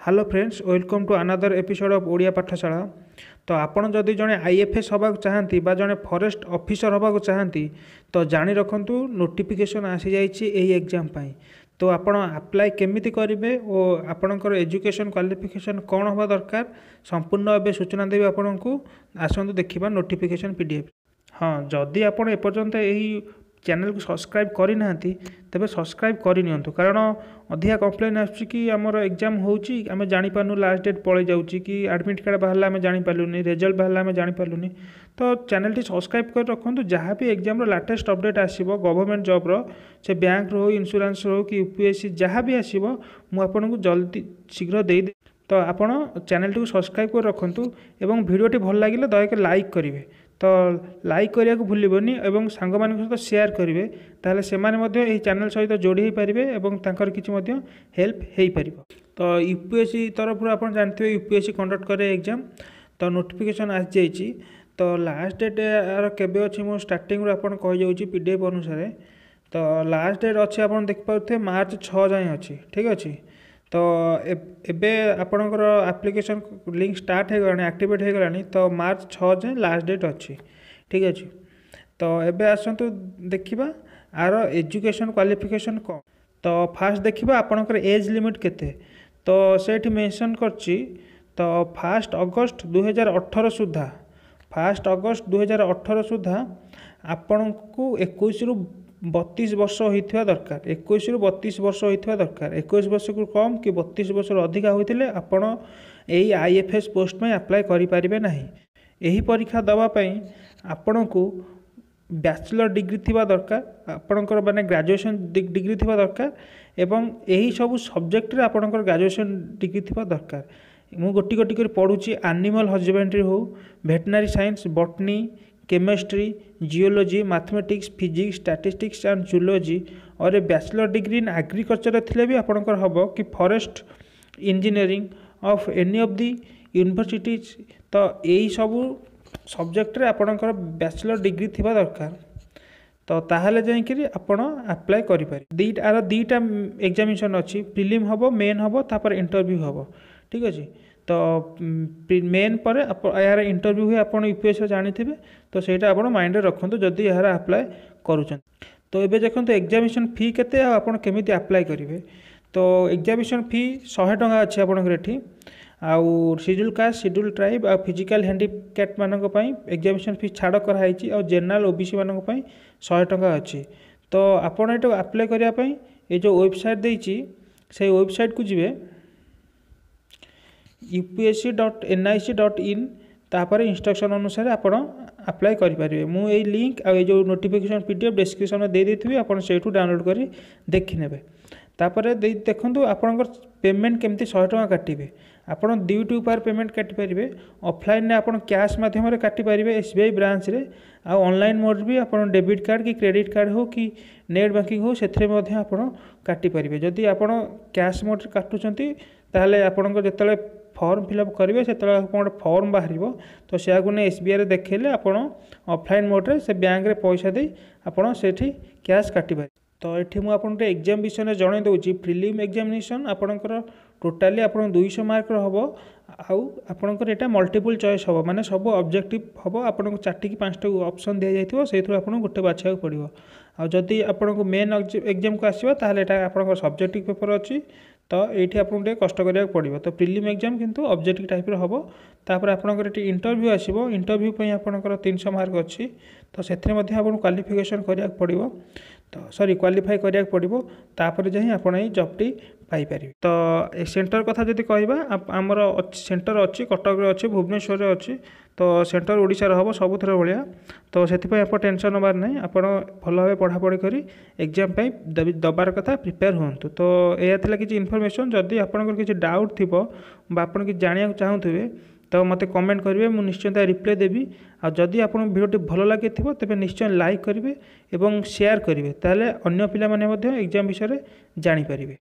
Hello friends, welcome to another episode of Odia Pathshala. तो आपण जदि जड़े आईएफएस हवा चाहती जड़े फॉरेस्ट ऑफिसर हवा चाहती तो जानी रखु नोटिफिकेशन आसी जाइए एग्जाम पाई। तो आपण अप्लाई केमिति करेंगे और आपणकर एजुकेशन क्वालिफिकेशन कौन हवा दरकार संपूर्ण एवं सूचना देवी आपण को। आसतु देखा नोटिफिकेशन पीडीएफ। हाँ, जदि आपण एपर्यंत यही चैनल को सब्सक्राइब करना तेरे सब्सक्राइब करनी, कारण अधिका कंप्लेन आसुच्ची आमर एग्जाम होची आम जापारू लास्ट डेट पड़े जाऊँगी कि एडमिट कार्ड बाहर आम जापारूनी, रिजल्ट बाहर आम जापारूनी। तो चैनल टी सब्सक्राइब कर रखु। जहाँ भी एग्जाम लाटेस्ट अपडेट आसो गवर्नमेंट जॉब से बैंक रो इंश्योरेंस रो कि यूपीएससी जहाँ भी आसो मुझे जल्दी शीघ्र दे। तो आपण चैनल टी सब्सक्राइब कर रखु एवं वीडियोटी भल लगे दयाकोरी लाइक करेंगे। तो लाइक करने को भूलबनी और सांग मान सहित शेयर करेंगे, ताहले से माने चैनल सहित जोड़ी हो पारे और तांकर किछि हेल्प हो पार। तो यूपीएससी तरफ आप जानते यूपीएससी कंडक्ट करे एग्जाम। तो नोटिफिकेशन आसी जाइए। तो लास्ट डेट यार केबे अच्छी मु स्टार्टिंग आप कही जाऊँगी पीडीएफ अनुसार। तो लास्ट डेट अच्छे आप देखिपे मार्च 6 जाए अच्छी, ठीक अच्छे। तो एबे आपणकर एप्लिकेशन लिंक स्टार्ट हो गला, एक्टिवेट हो गला। तो मार्च 6 जाए लास्ट डेट अच्छी, ठीक अच्छे। तो एबे आसतु देखिबा आर एजुकेशन क्वालिफिकेशन कौन। तो फास्ट देखिबा आपणकर एज लिमिट केते। तो सेठी मेंशन करछि। तो 1 अगस्त 2018 सुधा, 1 अगस्त 2018 सुधा आपण को 21 रु 32 वर्ष होता दरकार। 21 रु 32 वर्ष होता दरकार। 21 वर्ष को कम कि 32 वर्ष अधिका होते आपड़ यही आईएफएस पोस्ट में अप्लाई करें ना। यही परीक्षा दवापाई आपण को बैचलर डिग्री थिबा दरकार, आपणकर माने ग्रेजुएशन डिग्री थिबा दरकार एवं यही सब सब्जेक्ट रे आपणकर ग्रेजुएशन डिग्री थिबा दरकार। मु गोटी गोटी कर पढ़ुची एनिमल हजबेंड्री हो, veterinary science, botany, chemistry, geology, mathematics, physics, statistics and zoology और बैचलर डिग्री इन एग्रीकल्चर थिले भी आपणकर हम कि forest engineering of any of the universities. तो यही सब सब्जेक्ट रे आपणकर बैचलर डिग्री थिबा दरकार। तो ताहले जाइकरी आपण अप्लाई करि पारि। आर दुईटा एग्जामिनेशन अच्छी, प्रिलिम हम, मेन हम, तापर इंटरव्यू हम, ठीक अच्छे। तो मेन पर यार इंटरव्यू हुए आप यूपीएससी जानी थे। तो सहीटा आप माइंड रखु जदि यार अप्लाई करुँच। तो ये देखो एग्जामिनेशन फी केते आपन केमिति अप्लाई करेंगे। तो एग्जामिनेशन फी 100 टंका अच्छे आपठी। आउ शेड्यूल कास्ट, शेड्यूल ट्राइब आ फिजिकल हैंडीकैप मानक पई एग्जामिनेशन फी छाड़ कराई और जनरल ओबीसी मानक पई 100 टंका अच्छी। तो आपड़ ये अप्लाई करने ये जो वेबसाइट देती से वेबसाइट को जीवे upsc.nic.in। तापर इंस्ट्रक्शन अनुसार आप अप्लाई करेंगे। मुझे लिंक आ जो नोटिफिकेशन पीडीएफ डिस्क्रिप्शन में दे देथिबी, आपन सेठू डाउनलोड करी देखि नेबे। तापर देखंतु आपनकर पेमेंट केमती 100 टंका काटिबे। आपन दुईटी उपाय पेमेंट काटि पारिबे। ऑफलाइन ने आपन कैश माध्यम रे काटि पारिबे एसबीआई ब्रांच रे, आ ऑनलाइन मोड भी आपन डेबिट कार्ड कि क्रेडिट कार्ड हो कि नेट बैंकिंग हो सेथरे मध्ये आपन काटि पारिबे। जदि आपन कैश मोड रे काटुचंती ताहले आपनकर जेतले फॉर्म फिलअप करेंगे से गोटे फॉर्म बाहर। तो से एसबीआई रे देखेले आपन ऑफलाइन मोड्रे से बैंक रे पैसा दे आपन सेठी कैश काटि पारे। तो ये मुझे एग्जाम विषय में जन दूसरी। प्रिलिम एग्जामिनेशन आपणकर टोटाली आप 200 मार्क हम, आपणकर यहाँ मल्टीपल चॉइस हम, माने सब ऑब्जेक्टिव हम। आपको 4 कि 5टा ऑप्शन दि जाइए, से आपको गोटे बाछा पड़ो। आदि आपको मेन एग्जाम को आसो ताहले आप सब्जेक्टिव पेपर अच्छी। तो ये आपको कष्ट करा पड़ो। तो प्रिलिम एग्जाम किंतु ऑब्जेक्टिव टाइप हम। तापर आपनकर ये इंटरव्यू आसो, इंटरव्यू आपनकर 300 मार्क अच्छी। तो से क्वालिफिकेशन करा पड़ो। तो सॉरी क्वालिफाई करा पड़ो। तापर जाए आप जॉबटी पाइपर। तो सेंटर कथा जदि कहवा आमर सेंटर अच्छी कटक अच्छी, भुवनेश्वर अच्छी। तो सेंटर ओडिशार हम सबुथर भाया। तो से आप टेंशन नबार ना, आप भल भाव पढ़ापढ़ी कर एग्जाम दबार कथा प्रिपेयर हूँ। तो यह कि इनफॉरमेशन जदि आपंकर किसी डाउट थी आप जाना चाहूे तो मत कमेंट करेंगे, मुझे निश्चय रिप्लाई देवी। आ जदि आप वीडियो भल लगे तेज निश्चय लाइक करेंगे और शेयर करेंगे, ताहले अन्य पिला माने एग्जाम विषय जानी पारिबे।